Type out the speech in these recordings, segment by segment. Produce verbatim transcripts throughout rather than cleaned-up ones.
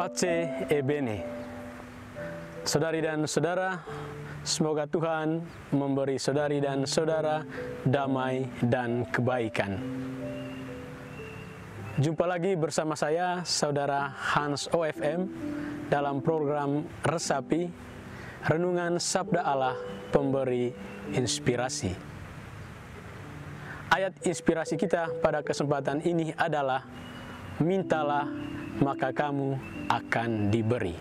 Pace e bene. Saudari dan saudara, semoga Tuhan memberi saudari dan saudara damai dan kebaikan. Jumpa lagi bersama saya, Saudara Hans O F M, dalam program Resapi, Renungan Sabda Allah Pemberi Inspirasi. Ayat inspirasi kita pada kesempatan ini adalah, mintalah maka kamu akan diberi.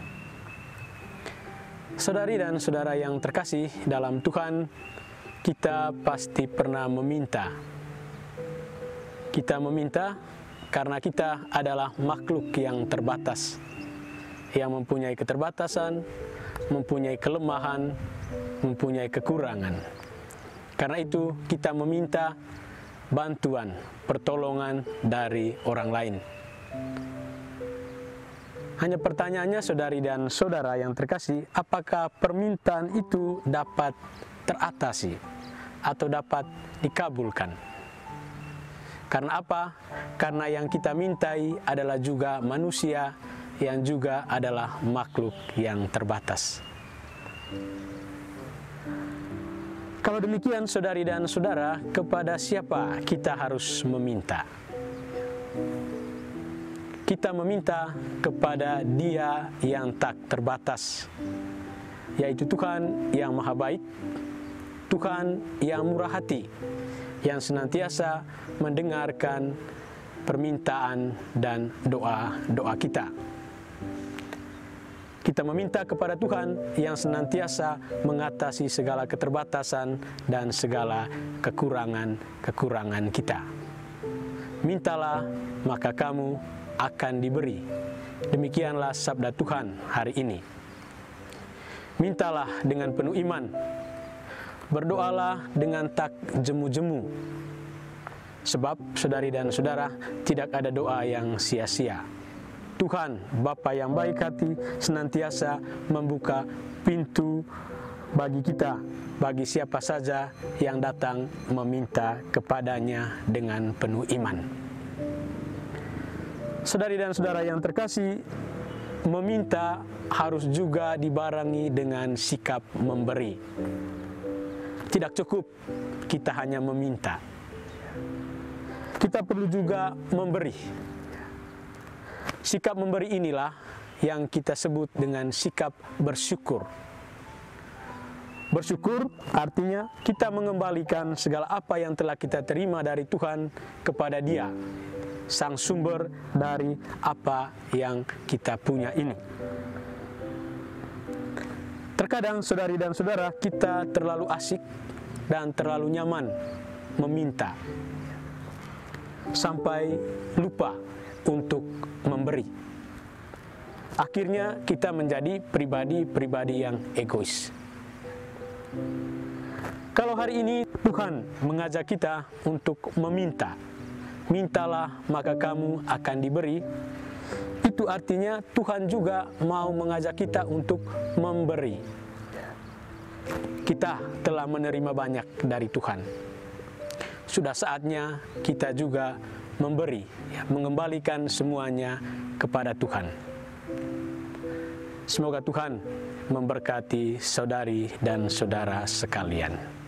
Saudari dan saudara yang terkasih dalam Tuhan, kita pasti pernah meminta. Kita meminta karena kita adalah makhluk yang terbatas, yang mempunyai keterbatasan, mempunyai kelemahan, mempunyai kekurangan. Karena itu kita meminta bantuan, pertolongan dari orang lain. Hanya pertanyaannya, saudari dan saudara yang terkasih, apakah permintaan itu dapat teratasi atau dapat dikabulkan? Karena apa? Karena yang kita mintai adalah juga manusia yang juga adalah makhluk yang terbatas. Kalau demikian, saudari dan saudara, kepada siapa kita harus meminta? Kita meminta kepada Dia yang tak terbatas, yaitu Tuhan yang Maha Baik, Tuhan yang murah hati, yang senantiasa mendengarkan permintaan dan doa-doa kita. Kita meminta kepada Tuhan yang senantiasa mengatasi segala keterbatasan dan segala kekurangan-kekurangan kita. Mintalah, maka kamu akan diberi. Demikianlah sabda Tuhan hari ini. Mintalah dengan penuh iman, berdoalah dengan tak jemu-jemu, sebab saudari dan saudara, tidak ada doa yang sia-sia. Tuhan Bapa yang baik hati senantiasa membuka pintu bagi kita, bagi siapa saja yang datang meminta kepadanya dengan penuh iman. Saudari dan saudara yang terkasih, meminta harus juga dibarengi dengan sikap memberi. Tidak cukup kita hanya meminta. Kita perlu juga memberi. Sikap memberi inilah yang kita sebut dengan sikap bersyukur. Bersyukur artinya kita mengembalikan segala apa yang telah kita terima dari Tuhan kepada Dia, Sang sumber dari apa yang kita punya ini. Terkadang, saudari dan saudara, kita terlalu asik dan terlalu nyaman meminta, sampai lupa untuk memberi. Akhirnya kita menjadi pribadi-pribadi yang egois. Kalau hari ini Tuhan mengajak kita untuk meminta, mintalah maka kamu akan diberi, itu artinya Tuhan juga mau mengajak kita untuk memberi. Kita telah menerima banyak dari Tuhan. Sudah saatnya kita juga memberi, ya, mengembalikan semuanya kepada Tuhan. Semoga Tuhan memberkati saudari dan saudara sekalian.